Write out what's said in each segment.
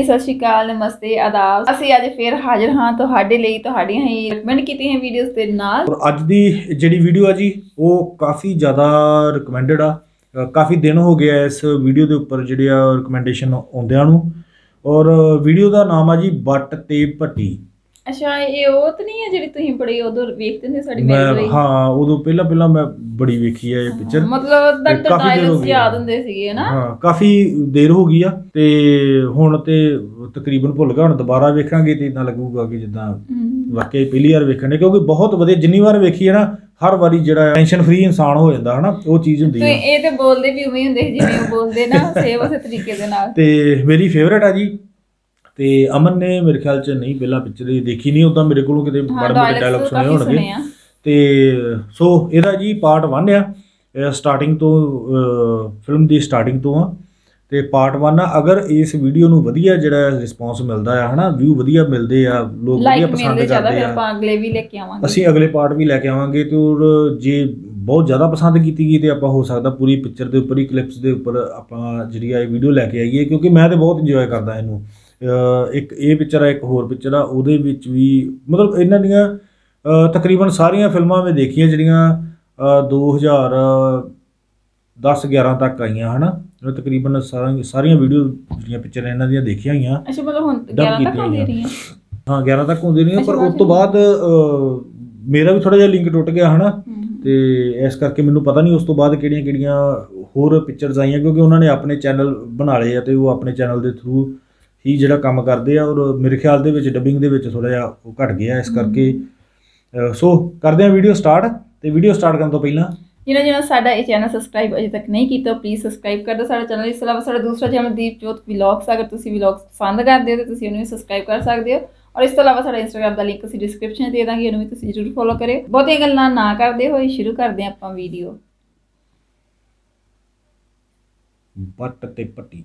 सत श्री अकाल, नमस्ते, आदाब। ਅਸੀਂ ਅੱਜ ਫੇਰ ਹਾਜ਼ਰ ਹਾਂ ਤੁਹਾਡੇ ਲਈ ਤੁਹਾਡੀਆਂ ਹੀ ਰეკਮੈਂਡ ਕੀਤੀਆਂ ਵੀਡੀਓਜ਼ ਦੇ ਨਾਲ। ਅੱਜ ਦੀ ਜਿਹੜੀ ਵੀਡੀਓ ਆ ਜੀ ਉਹ ਕਾਫੀ ਜ਼ਿਆਦਾ ਰਿਕਮੈਂਡਡ ਆ। ਕਾਫੀ ਦਿਨ ਹੋ ਗਏ ਇਸ ਵੀਡੀਓ ਦੇ ਉੱਪਰ ਜਿਹੜੇ ਆ ਰਿਕਮੈਂਡੇਸ਼ਨ ਆਉਂਦਿਆਂ ਨੂੰ। ਔਰ ਵੀਡੀਓ ਦਾ ਨਾਮ ਆ ਜੀ ਬੱਟ ਤੇ ਭੱਟੀ। अच्छा, ये वो तो नहीं है ਜਿਹੜੀ ਤੁਸੀਂ ਬੜੀ ਉਦੋਂ ਵੇਖਦੇ ਸੀ ਸਾਡੀ ਮੈਰਿਜ। ਹਾਂ, ਉਦੋਂ ਪਹਿਲਾਂ ਮੈਂ ਬੜੀ ਵੇਖੀ ਹੈ ਇਹ ਪਿਕਚਰ। ਮਤਲਬ ਦੰਡ ਡਾਇਲੌਗਸ ਯਾਦ ਹੁੰਦੇ ਸੀਗੇ ਨਾ। ਹਾਂ, ਕਾਫੀ ਦੇਰ ਹੋ ਗਈ ਆ ਤੇ ਹੁਣ ਤੇ ਤਕਰੀਬਨ ਭੁੱਲ ਗਿਆ। ਹੁਣ ਦੁਬਾਰਾ ਵੇਖਾਂਗੇ ਤੇ ਇਦਾਂ ਲੱਗੂਗਾ ਕਿ ਜਿੱਦਾਂ ਵਾਕਈ ਪਹਿਲੀ ਵਾਰ ਵੇਖਣ ਨੇ, ਕਿਉਂਕਿ ਬਹੁਤ ਵਧੀਆ ਜਿੰਨੀ ਵਾਰ ਵੇਖੀ ਹੈ ਨਾ ਹਰ ਵਾਰੀ ਜਿਹੜਾ ਟੈਨਸ਼ਨ ਫ੍ਰੀ ਇਨਸਾਨ ਹੋ ਜਾਂਦਾ ਹਨਾ, ਉਹ ਚੀਜ਼ ਹੁੰਦੀ ਹੈ। ਇਹ ਤੇ ਬੋਲਦੇ ਵੀ ਉਵੇਂ ਹੁੰਦੇ ਜਿਵੇਂ ਉਹ ਬੋਲਦੇ ਨਾ, ਸੇਮ ਉਸੇ ਤਰੀਕੇ ਦੇ ਨਾਲ। ਤੇ ਮੇਰੀ ਫੇਵਰੇਟ ਆ ਜੀ। ਤੇ ਅਮਨ ਨੇ ਮੇਰੇ ਖਿਆਲ ਚ ਨਹੀਂ ਪਹਿਲਾਂ ਪਿਕਚਰ ਦੇਖੀ ਨਹੀਂ, ਉਦਾਂ ਮੇਰੇ ਕੋਲੋਂ ਕਿਤੇ ਮਾੜੇ ਮੋਟੇ ਡਾਇਲੌਗ ਸੁਣੇ ਹੋਣਗੇ। ਤੇ ਸੋ ਇਹਦਾ ਜੀ ਪਾਰਟ 1 ਆ, ਸਟਾਰਟਿੰਗ ਤੋਂ ਫਿਲਮ ਦੀ ਸਟਾਰਟਿੰਗ ਤੋਂ ਆ। ਤੇ ਪਾਰਟ 1 ਆ। ਅਗਰ ਇਸ ਵੀਡੀਓ ਨੂੰ ਵਧੀਆ ਜਿਹੜਾ ਰਿਸਪੌਂਸ ਮਿਲਦਾ ਆ ਹਨਾ, ਵਿਊ ਵਧੀਆ ਮਿਲਦੇ ਆ, ਲੋਕ ਵਧੀਆ ਪਸੰਦ ਕਰਦੇ ਆ, ਆਪਾਂ ਅਗਲੇ ਵੀ ਲੈ ਕੇ ਆਵਾਂਗੇ। ਅਸੀਂ ਅਗਲੇ ਪਾਰਟ ਵੀ ਲੈ ਕੇ ਆਵਾਂਗੇ। ਤੇ ਜੇ ਬਹੁਤ ਜ਼ਿਆਦਾ ਪਸੰਦ ਕੀਤੀ ਗਈ ਤੇ ਆਪਾਂ ਹੋ ਸਕਦਾ ਪੂਰੀ ਪਿਕਚਰ ਦੇ ਉੱਪਰ ਹੀ ਕਲਿੱਪਸ ਦੇ ਉੱਪਰ ਆਪਾਂ ਜਿਹੜੀ ਆ ਇਹ ਵੀਡੀਓ ਲੈ ਕੇ ਆਈਏ, ਕਿਉਂਕਿ ਮੈਂ ਤਾਂ ਬਹੁਤ ਇੰਜੋਏ ਕਰਦਾ ਇਹਨੂੰ। ਇੱਕ ਇਹ ਪਿਕਚਰ ਆ, ਇੱਕ ਹੋਰ ਪਿਕਚਰ ਆ, ਉਹਦੇ ਵਿੱਚ ਵੀ ਮਤਲਬ ਇਹਨਾਂ ਦੀਆਂ ਤਕਰੀਬਨ ਸਾਰੀਆਂ ਫਿਲਮਾਂ ਮੈਂ ਦੇਖੀਆਂ ਜਿਹੜੀਆਂ 2010-11 ਤੱਕ ਆਈਆਂ ਹਨਾ। ਤਕਰੀਬਨ ਸਾਰੀਆਂ ਵੀਡੀਓ ਜਿਹੜੀਆਂ ਪਿਕਚਰਾਂ ਇਹਨਾਂ ਦੀਆਂ ਦੇਖੀਆਂ ਹੋਈਆਂ। ਅੱਛਾ, ਮਤਲਬ ਹੁਣ 11 ਤੱਕ ਆਉਂਦੀਆਂ ਰਹੀਆਂ। ਹਾਂ, 11 ਤੱਕ ਹੁੰਦੀ ਰਹੀਆਂ, ਪਰ ਉਸ ਤੋਂ ਬਾਅਦ ਮੇਰਾ ਵੀ ਥੋੜਾ ਜਿਹਾ ਲਿੰਕ ਟੁੱਟ ਗਿਆ ਹਨਾ। ਤੇ ਇਸ ਕਰਕੇ ਮੈਨੂੰ ਪਤਾ ਨਹੀਂ ਉਸ ਤੋਂ ਬਾਅਦ ਕਿਹੜੀਆਂ ਹੋਰ ਪਿਕਚਰਸ ਆਈਆਂ, ਕਿਉਂਕਿ ਉਹਨਾਂ ਨੇ ਆਪਣੇ ਚੈਨਲ ਬਣਾ ਲਏ ਆ ਤੇ ਉਹ ਆਪਣੇ ਚੈਨਲ ਦੇ ਥਰੂ ਹੀ ਜਿਹੜਾ ਕੰਮ ਕਰਦੇ ਆ। ਔਰ ਮੇਰੇ ਖਿਆਲ ਦੇ ਵਿੱਚ ਡੱਬਿੰਗ ਦੇ ਵਿੱਚ ਥੋੜਾ ਜਿਹਾ ਉਹ ਘਟ ਗਿਆ, ਇਸ ਕਰਕੇ ਸੋ ਕਰਦੇ ਆ ਵੀਡੀਓ ਸਟਾਰਟ। ਤੇ ਵੀਡੀਓ ਸਟਾਰਟ ਕਰਨ ਤੋਂ ਪਹਿਲਾਂ ਜਿਹਨਾਂ ਸਾਡਾ ਇਹ ਚੈਨਲ ਸਬਸਕ੍ਰਾਈਬ ਅਜੇ ਤੱਕ ਨਹੀਂ ਕੀਤਾ, ਪਲੀਜ਼ ਸਬਸਕ੍ਰਾਈਬ ਕਰ ਦਿਓ ਸਾਡਾ ਚੈਨਲ। ਇਸ ਤੋਂ ਇਲਾਵਾ ਸਾਡਾ ਦੂਸਰਾ ਚੈਨਲ ਦੀਪਜੋਤ ਵਲੌਗਸ, ਅਗਰ ਤੁਸੀਂ ਵਲੌਗਸ ਪਸੰਦ ਕਰਦੇ ਹੋ ਤਾਂ ਤੁਸੀਂ ਉਹਨੂੰ ਵੀ ਸਬਸਕ੍ਰਾਈਬ ਕਰ ਸਕਦੇ ਹੋ। ਔਰ ਇਸ ਤੋਂ ਇਲਾਵਾ ਸਾਡਾ ਇੰਸਟਾਗ੍ਰਾਮ ਦਾ ਲਿੰਕ ਅਸੀਂ ਡਿਸਕ੍ਰਿਪਸ਼ਨ ਦੇ ਦਾਂਗੇ, ਉਹਨੂੰ ਵੀ ਤੁਸੀਂ ਜ਼ਰੂਰ ਫੋਲੋ ਕਰਿਓ। ਬਹੁਤੀਆਂ ਗੱਲਾਂ ਨਾ ਕਰਦੇ ਹੋਏ ਸ਼ੁਰੂ ਕਰਦੇ ਹਾਂ ਆਪਾਂ ਵੀਡੀਓ। ਬੱਟ ਤੇ ਭੱਟੀ।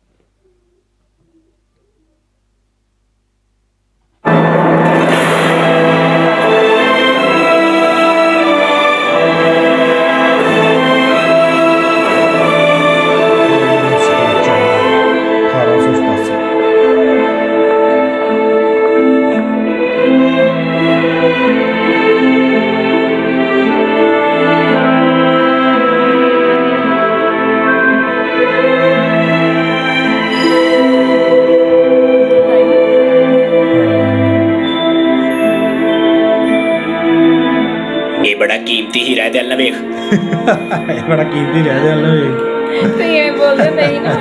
बड़ा कीमती हीरा दिल ना वेख। बड़ा कीमती रह दिल ना वेख। तो ये बोलते नहीं ना।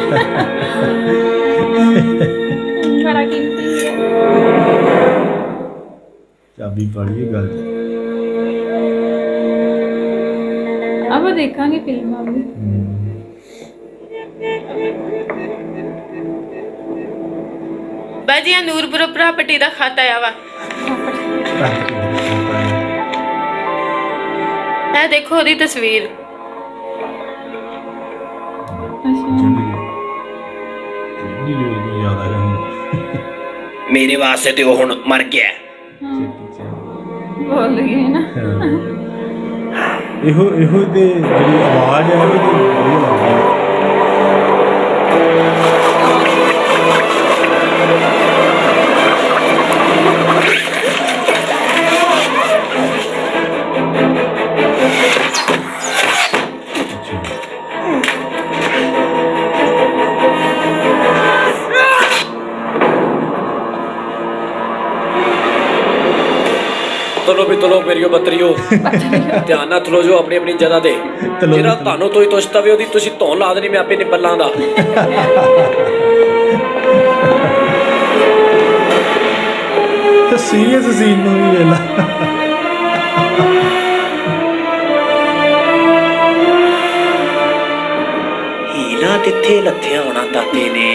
बड़ा कीमती है। चाबी पड़ी गल। अब देखेंगे फिल्म अभी। बाजी नूरपुर प्रॉपर्टी दा खाता आवा। देखो ओदी तस्वीर। मेरे वास्ते ते वो हुण मर गया। बोल गए ना। इहो ते जेडी आवाज है वो बड़ी लगदी है। तलो भी तलो मेरियो बतरियो ध्यान ना तलो जो अपनी अपनी जगह दे जेरा तानो तोई तोछता वे ओदी तुसी धौन ला देनी, मैं आपे निपल्लां दा। ते सीरियस सीन नु भी वेला हीला तिथे लथया होना ताते ने।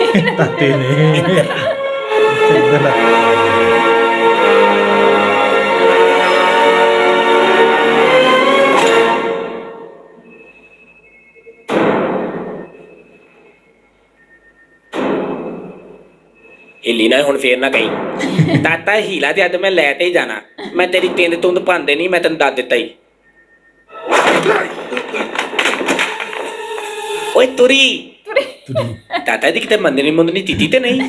हिली ना हुण फेर ना कहीं ताता हीला ते अज मैं लैते ही जाना। मैं तेरी तिंद तुंद पांदे नहीं, मैं तेन दस दिता ही। ओए तुरी ਤਾਤਾ ਦੀ ਕਿਤੇ ਮੰਦਨੀ ਮੁੰਦਨੀ ਤੀਤੀ ਤੇ ਨਹੀਂ?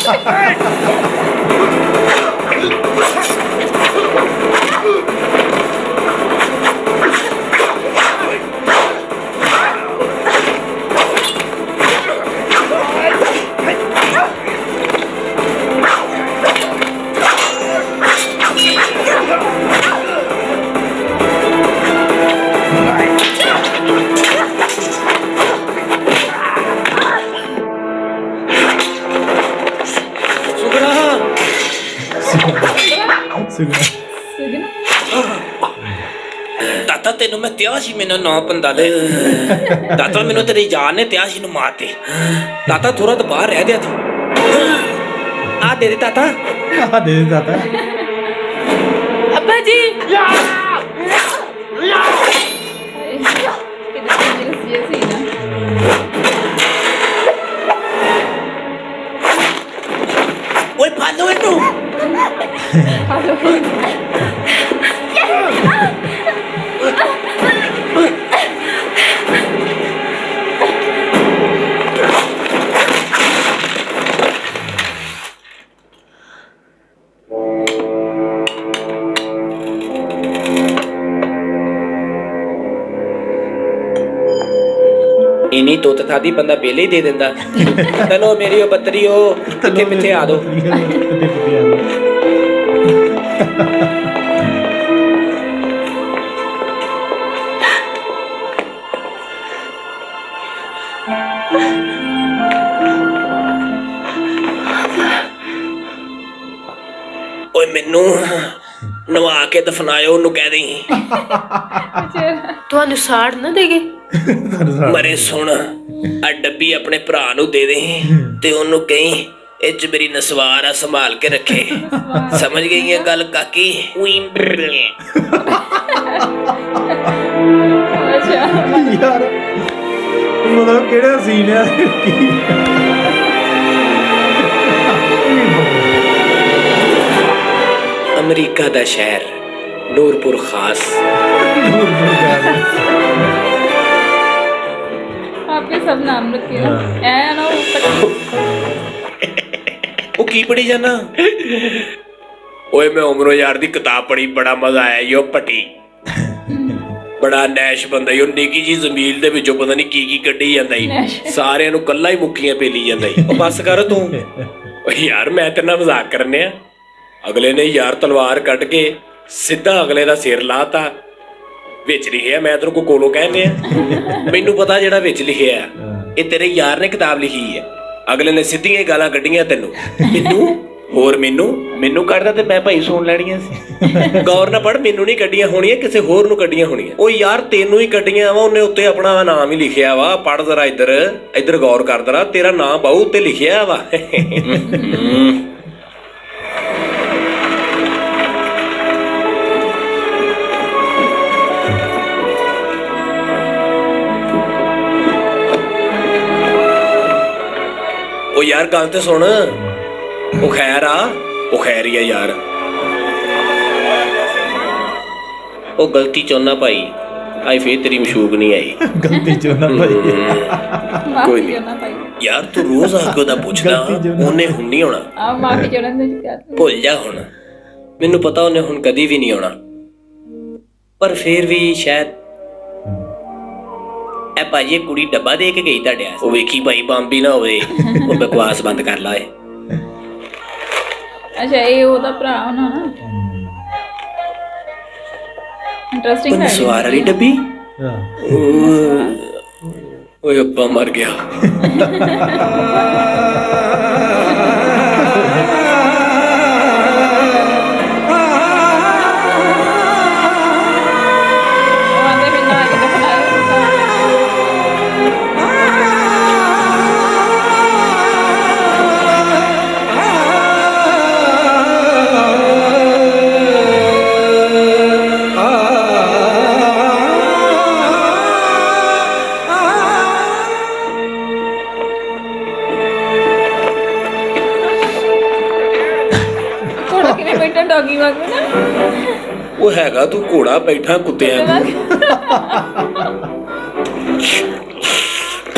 ਤਾਤਾ ਤੈਨੂੰ ਮੈਂ ਤਿਆ ਸੀ ਮੈਨੂੰ ਨਾ ਪੰਦਾ ਦੇ ਤਾਤਾ ਮੈਨੂੰ ਤੇਰੀ ਜਾਨ ਨੇ ਤਿਆ ਸੀ ਨੂੰ ਮਾਰਤੇ ਤਾਤਾ ਥੋੜਾ ਤਾਂ ਬਾਹਰ ਰਹਿ ਗਿਆ ਤੂੰ ਆ ਦੇ ਤਾਤਾ ਆ ਦੇ ਤਾਤਾ अब्बा जी ਓਏ ਫਾਲੋ ਇਹਨੂੰ इन्हीं तो तथा दी बंदा पहले ही दे देंदा चलो मेरी बतरी हो किथे पिथे आ दो ओए मैनू नवा के दफनायो ओनू कह दी ਤੁਹਾਨੂੰ ਸਾੜ ਨਾ ਦੇਗੇ मरे सुन आ डब्बी अपने भरा नू दे दे ते ओनू कहीं ए च मेरी नसवार आ संभाल के रखे समझ गई है गल काकी यार मतलब केड़ा सीन है अमरीका दा शहर नूरपुर खास आपके सब नाम रखे ना ऐ ना वो की पढ़ी जाना ओए मैं उमरो यार दी किताब पढ़ी बड़ा मजा आया यो पटी बड़ा नैश बंदा यो निकी जी जमील दे विचों पता नहीं की कड्ढी जांदा ही सारियां नूं कल्ला ही मुक्कियां पेली जांदा ही ओ बस कर तू ओ यार मैं तेरे नाल मजाक करने अगले ने यार तलवार कट के सीधा अगले दा सिर लाता विच लिखिया मैं तेरे को कोलों कहने मैनू पता जेड़ा विच लिखिया ये तेरे यार ने किताब लिखी है अगले ने सीधियां गालां कड्डियां तैनू मैनू होर मैनू मैनू कढ़दा ते मैं भाई सुन लैणियां सी गौर ना पढ़ मैनू नहीं कड्डियां होणियां किसे होर नू कड्डियां होणियां ओ यार तेनू ही कड्डियां वा उन्हें उत्ते अपना नाम ही लिखिया वा पढ़ जरा इधर इधर गौर कर जरा तेरा नाम बाहू उत्ते लिखिया वा ओ यार गल ते सुन ओ खैर आ ओ खैर ही है यार ओ गलती चोना भाई आई फिर तेरी मशूक नहीं आई गलती चोना भाई कोई नहीं यार तू रोज आके ओदा पुछदा ओने हुण नहीं होना आ माफी चाहना ते भुल जा हुण मैनू पता ओने हुण कदी भी नहीं होना पर फिर भी शायद ए भाजी कुड़ी डब्बा दे के गई तुहाडे ओ वेखी भाई बंब ही ना होवे ओ बकवास बंद कर ला अच्छा ये ओदा भरा होना ना इंटरेस्टिंग है सवार वाली डब्बी ओए अब्बा मर गया डॉगी वांगू ना वो हैगा तू घोड़ा बैठा कुत्ते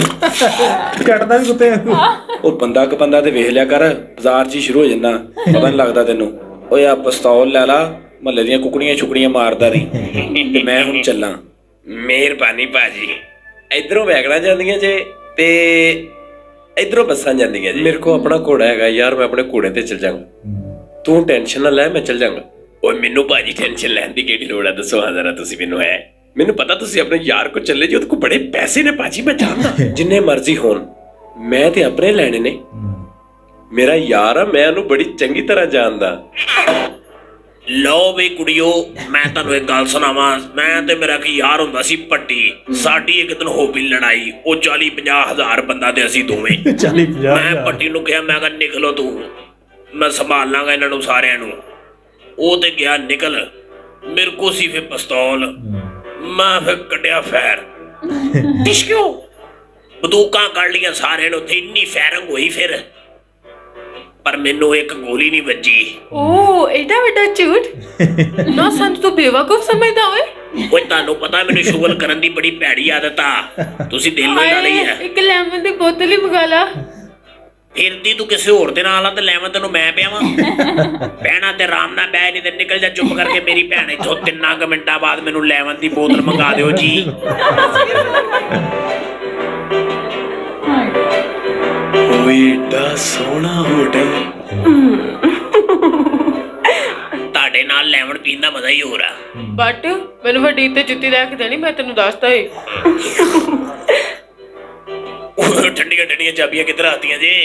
ਕੱਟਦਾ ਵੀ ਕੁੱਤੇ ਵਾਂਗੂ। ਉਹ ਬੰਦਾ ਕ ਬੰਦਾ ਤੇ ਵੇਖ ਲਿਆ ਕਰ, ਬਾਜ਼ਾਰ 'ਚ ਹੀ ਸ਼ੁਰੂ ਹੋ ਜਾਂਦਾ, ਪਤਾ ਨਹੀਂ ਲੱਗਦਾ ਤੈਨੂੰ। ਓਏ ਆ ਪਿਸਤੌਲ ਲੈ ਲਾ, ਮਹੱਲੇ ਦੀਆਂ ਕੁਕੜੀਆਂ ਛੁਕੜੀਆਂ ਮਾਰਦਾ ਰਹੀ ਤੇ ਮੈਂ ਹੁਣ ਚੱਲਾਂ। ਮਿਹਰਬਾਨੀ ਭਾਜੀ। ਇਧਰੋਂ ਵੈਗਣਾ ਜਾਂਦੀਆਂ ਜੇ ਤੇ ਇਧਰੋਂ ਬੱਸਾਂ ਜਾਂਦੀਆਂ ਜੀ। ਮੇਰੇ ਕੋਲ ਆਪਣਾ ਘੋੜਾ ਹੈਗਾ ਯਾਰ, ਮੈਂ ਆਪਣੇ ਘੋੜੇ ਤੇ ਚੱਲ ਜਾਵਾਂਗਾ, ਤੂੰ ਟੈਨਸ਼ਨ ਨਾ ਲੈ, ਮੈਂ ਚੱਲ ਜਾਵਾਂਗਾ। ਓਏ ਮੈਨੂੰ ਭਾਜੀ ਟੈਨਸ਼ਨ ਲੈਣ ਦੀ ਕਿਹੜੀ ਲੋੜ ਆ, ਦੱਸੋ ਜ਼ਰਾ ਤੁਸੀਂ ਮੈਨੂੰ। ਹੈ ਮੈਨੂੰ ਪਤਾ ਤੁਸੀਂ ਆਪਣੇ ਯਾਰ ਕੋ ਚੱਲੇ ਜੀ, ਉਹਦੇ ਕੋਲ ਬੜੇ ਪੈਸੇ ਨੇ ਭਾਜੀ, ਮੈਂ ਜਾਣਦਾ। ਜਿੰਨੇ ਮਰਜ਼ੀ ਹੋਣ, ਮੈਂ ਤੇ ਆਪਣੇ ਲੈਣੇ ਨੇ। ਮੇਰਾ ਯਾਰ ਆ, ਮੈਂ ਉਹਨੂੰ ਬੜੀ ਚੰਗੀ ਤਰ੍ਹਾਂ ਜਾਣਦਾ। ਲਓ ਵੀ ਕੁੜੀਓ, ਮੈਂ ਤੁਹਾਨੂੰ ਇੱਕ ਗੱਲ ਸੁਣਾਵਾਂ। ਮੈਂ ਤੇ ਮੇਰਾ ਕੀ ਯਾਰ ਹੁੰਦਾ ਸੀ ਪੱਟੀ, ਸਾਡੀ ਇੱਕ ਦਿਨ ਹੋ ਪਈ ਲੜਾਈ। ਉਹ 40-50 ਹਜ਼ਾਰ ਬੰਦਾ ਤੇ ਅਸੀਂ ਦੋਵੇਂ। 40-50 ਮੈਂ ਪੱਟੀ ਨੂੰ ਕਿਹਾ, ਮੈਂ ਕਿਹਾ ਨਿਕਲੋ ਤੂੰ, ਮੈਂ ਸੰਭਾਲ ਲਾਂਗਾ ਇਹਨਾਂ ਨੂੰ ਸਾਰਿਆਂ ਨੂੰ। ਉਹ ਤੇ ਗਿਆ ਨਿਕਲ, ਮੇਰੇ ਕੋ ਸੀ ਫਿਰ ਪਿਸਤੌਲ, ਮੈਂ ਫਿਰ ਕੱਢਿਆ ਫੈਰ। ਕਿਉਂ ਬੰਦੂਕਾਂ ਕੱਢ ਲੀਆਂ ਸਾਰਿਆਂ ਨੇ, ਉੱਥੇ ਇੰਨੀ ਫਾਇਰਿੰਗ ਹੋਈ ਫਿਰ, ਪਰ ਮੈਨੂੰ ਇੱਕ ਗੋਲੀ ਨਹੀਂ ਵੱਜੀ। ਓ ਐਡਾ ਵੱਡਾ ਝੂਠ ਨਾ, ਸੰਤ ਤੂੰ ਬੇਵਕੂਫ ਸਮਝਦਾ ਓਏ। ਓਏ ਤੁਹਾਨੂੰ ਪਤਾ ਮੈਨੂੰ ਸ਼ੁਗਲ ਕਰਨ ਦੀ ਬੜੀ ਭੈੜੀ ਆਦਤ ਆ, ਤੁਸੀਂ ਦਿਲ ਨਾਲ ਲਾ ਲਈ ਹੈ। ਇੱਕ ਲੈਮਨ ਦੀ ਬੋਤਲ ਹੀ ਮੰਗਾ ਲਾ। ਫਿਰਦੀ ਤੂੰ ਕਿਸੇ ਹੋਰ ਦੇ ਨਾਲ ਆ ਤੇ ਲੈਵਾਂ ਤੈਨੂੰ ਮੈਂ ਪਿਆਵਾਂ। ਭੈਣਾ ਤੇ ਆਰਾਮ ਨਾਲ ਬਹਿ, ਨਹੀਂ ਤੇ ਨਿਕਲ ਜਾ ਚੁੱਪ ਕਰਕੇ। ਮੇਰੀ ਭੈਣ ਇੱਥੋਂ 3 ਮਿੰਟਾਂ ਬਾਅਦ ਮੈਨੂੰ ਲੈਵਨ ਦੀ ਬੋਤਲ ਮੰਗਾ ਦਿਓ ਜੀ। ਓਏ ਏਡਾ ਸੋਹਣਾ ਹੋਟਲ, ਤੁਹਾਡੇ ਨਾਲ ਲੈਵਨ ਪੀਣ ਦਾ ਮਜ਼ਾ ਹੀ ਹੋਰ ਆ। ਬਟ ਮੈਨੂੰ ਵੱਡੀ ਤੇ ਜੁੱਤੀ ਲੈ ਕੇ ਦੇਣੀ, ਮੈਂ ਤੈਨੂੰ ਦੱਸਦਾ ਏ। ਠੰਡੀਆਂ ਠੰਡੀਆਂ ਚਾਬੀਆਂ ਕਿੱਧਰ ਆਤੀਆਂ ਜੇ?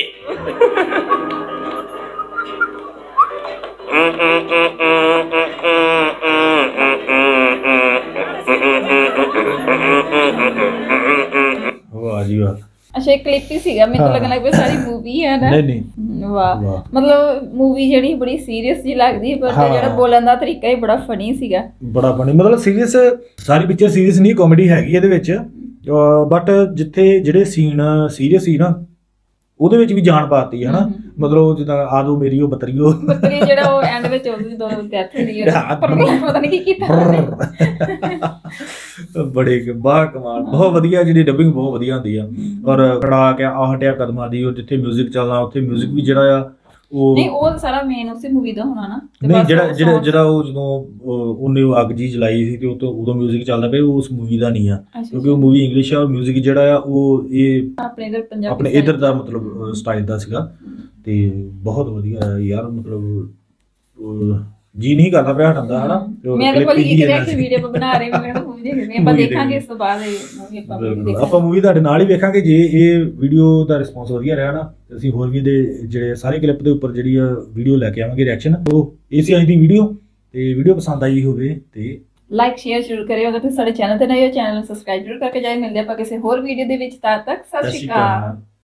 ਵਾਹ ਜੀ ਵਾਹ। ਅੱਛਾ ਇੱਕ ਕਲਿੱਪ ਹੀ ਸੀਗਾ, ਮੈਨੂੰ ਲੱਗਣ ਲੱਗ ਪਿਆ ਸਾਰੀ ਮੂਵੀ ਹੈ ਨਾ। ਨਹੀਂ ਵਾਹ, ਮਤਲਬ ਮੂਵੀ ਜਿਹੜੀ ਬੜੀ ਸੀਰੀਅਸ ਜੀ ਲੱਗਦੀ, ਪਰ ਜਿਹੜਾ ਬੋਲਣ ਦਾ ਤਰੀਕਾ ਹੀ ਬੜਾ ਫਨੀ ਸੀਗਾ, ਬੜਾ ਫਨੀ। ਮਤਲਬ ਸੀਰੀਅਸ, ਸਾਰੀ ਪਿਕਚਰ ਸੀਰੀਅਸ ਨਹੀਂ, ਕਾਮੇਡੀ ਹੈਗੀ ਇਹਦੇ ਵਿੱਚ, ਬਟ ਜਿੱਥੇ ਜਿਹੜੇ ਸੀਨ ਸੀਰੀਅਸ ਸੀ ਨਾ, ਉਹਦੇ ਵਿੱਚ ਵੀ ਜਾਨ ਪਾਤੀ ਹੈ ਨਾ। ਮਤਲਬ ਜਿੱਦਾਂ ਆਦੋ ਮੇਰੀ ਉਹ ਬਤਰੀ ਜਿਹੜਾ ਉਹ ਐਂਡ ਵਿੱਚ ਉਹਦੀ ਦੋ ਡੈਥ ਹੁੰਦੀ ਹੈ, ਪਤਾ ਨਹੀਂ ਕੀ ਕੀਤਾ। ਬੜੇ ਬਾਹ ਕਮਾਲ, ਬਹੁਤ ਵਧੀਆ, ਜਿਹੜੀ ਡੱਬਿੰਗ ਬਹੁਤ ਵਧੀਆ ਹੁੰਦੀ ਆ। ਔਰ ਖੜਾ ਕੇ ਆ ਹਟਿਆ ਕਦਮਾਂ ਦੀ, ਉਹ ਜਿੱਥੇ ਮਿਊਜ਼ਿਕ ਚੱਲਣਾ ਉੱਥੇ ਮਿਊਜ਼ਿਕ ਵੀ ਜਿਹੜਾ ਆ ਉਹ ਸਾਰਾ ਮੇਨ ਉਸੇ ਮੂਵੀ ਦਾ ਹੋਣਾ ਨਾ। ਨਹੀਂ, ਜਿਹੜਾ ਉਹ ਜਦੋਂ ਉਹਨੇ ਅੱਗ ਜੀ ਜਲਾਈ ਸੀ ਤੇ ਉਦੋਂ ਮਿਊਜ਼ਿਕ ਚੱਲਦਾ ਪਿਆ, ਉਸ ਮੂਵੀ ਦਾ ਨਹੀਂ ਆ, ਕਿਉਂਕਿ ਉਹ ਮੂਵੀ ਇੰਗਲਿਸ਼ ਆ। ਔਰ ਮਿਊਜ਼ਿਕ ਜਿਹੜਾ ਆ ਉਹ ਇਹ ਆਪਣੇ ਇਧਰ ਦਾ ਮਤਲਬ ਸਟਾਈਲ ਦਾ ਸੀਗਾ, ਤੇ ਬਹੁਤ ਵਧੀਆ ਯਾਰ। ਮਤਲਬ ਜੀ ਨਹੀਂ ਕਰਦਾ ਪਿਆ ਹਟਣ ਦਾ, ਹਨਾ। ਮੈਂ ਤਾਂ ਬੋਲੀ ਕਿ ਵੀਡੀਓ ਬਣਾ ਰਹੇ, ਮੈਂ ਕਿਹਾ ਮੂਵੀ ਦੇਖਦੇ ਆਪਾਂ, ਦੇਖਾਂਗੇ ਇਸ ਤੋਂ ਬਾਅਦ ਆਪਾਂ ਮੂਵੀ ਤੁਹਾਡੇ ਨਾਲ ਹੀ ਵੇਖਾਂਗੇ। ਜੇ ਇਹ ਵੀਡੀਓ ਦਾ ਰਿਸਪੌਂਸ ਵਧੀਆ ਰਿਹਾ ਨਾ, ਅਸੀਂ ਹੋਰ ਵੀ ਦੇ ਜਿਹੜੇ ਸਾਰੇ ਕਲਿੱਪ ਦੇ ਉੱਪਰ ਜਿਹੜੀ ਆ ਵੀਡੀਓ ਲੈ ਕੇ ਆਵਾਂਗੇ ਰਿਐਕਸ਼ਨ। ਉਹ ਇਹ ਸੀ ਅੱਜ ਦੀ ਵੀਡੀਓ, ਤੇ ਵੀਡੀਓ ਪਸੰਦ ਆਈ ਹੋਵੇ ਤੇ ਲਾਈਕ ਸ਼ੇਅਰ ਜ਼ਰੂਰ ਕਰਿਓ। ਅਗਰ ਤੁਸੀਂ ਸਾਡੇ ਚੈਨਲ ਤੇ ਨਵੇਂ ਹੋ, ਚੈਨਲ ਨੂੰ ਸਬਸਕ੍ਰਾਈਬ ਜ਼ਰੂਰ ਕਰਕੇ ਜਾਇਓ। ਮਿਲਦੇ ਆਪਾਂ ਕਿਸੇ ਹੋਰ ਵੀਡੀਓ ਦੇ ਵਿੱਚ, ਤਦ ਤੱਕ ਸਤਿ ਸ਼੍ਰੀ ਅਕਾਲ।